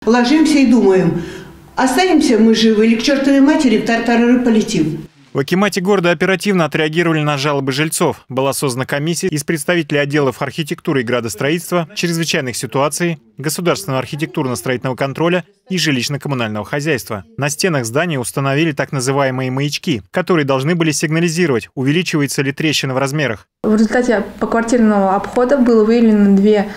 ложимся и думаем, останемся мы живы или к чертовой матери в тартарары полетим. В акимате города оперативно отреагировали на жалобы жильцов. Была создана комиссия из представителей отделов архитектуры и градостроительства, чрезвычайных ситуаций, государственного архитектурно-строительного контроля и жилищно-коммунального хозяйства. На стенах здания установили так называемые маячки, которые должны были сигнализировать, увеличивается ли трещина в размерах. В результате поквартирного обхода было выявлено две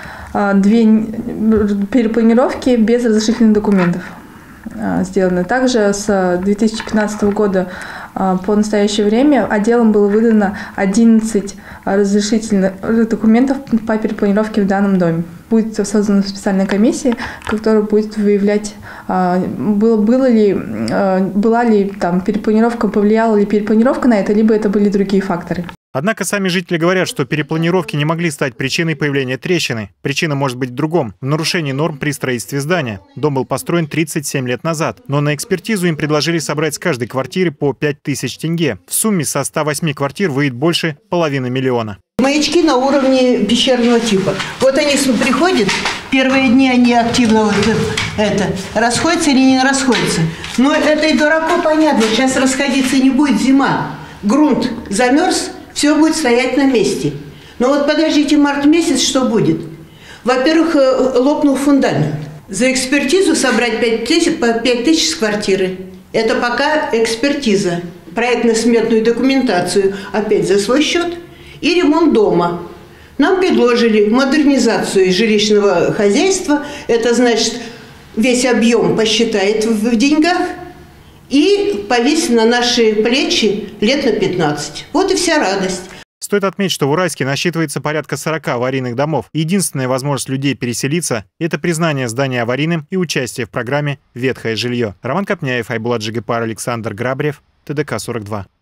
перепланировки без разрешительных документов. Сделаны. Также с 2015 года по настоящее время отделом было выдано 11 разрешительных документов по перепланировке в данном доме. Будет создана специальная комиссия, которая будет выявлять, была ли там перепланировка, повлияла ли перепланировка на это, либо это были другие факторы. Однако сами жители говорят, что перепланировки не могли стать причиной появления трещины. Причина может быть в другом – в нарушении норм при строительстве здания. Дом был построен 37 лет назад, но на экспертизу им предложили собрать с каждой квартиры по 5000 тенге. В сумме со 108 квартир выйдет больше $500 000. Маячки на уровне пещерного типа. Вот они приходят, первые дни они активно расходятся или не расходятся. Но это и дураку понятно, сейчас расходиться не будет, зима. Грунт замерз, все будет стоять на месте. Но вот подождите, март месяц, что будет? Во-первых, лопнул фундамент. За экспертизу собрать 5000 с квартиры. Это пока экспертиза. Проектно-сметную документацию опять за свой счет. И ремонт дома. Нам предложили модернизацию жилищного хозяйства. Это значит, весь объем посчитает в деньгах. И повесить на наши плечи лет на 15. Вот и вся радость. Стоит отметить, что в Уральске насчитывается порядка 40 аварийных домов. Единственная возможность людей переселиться – это признание здания аварийным и участие в программе «Ветхое жилье». Роман Копняев, Айбулат Джигипар, Александр Грабрев, ТДК-42.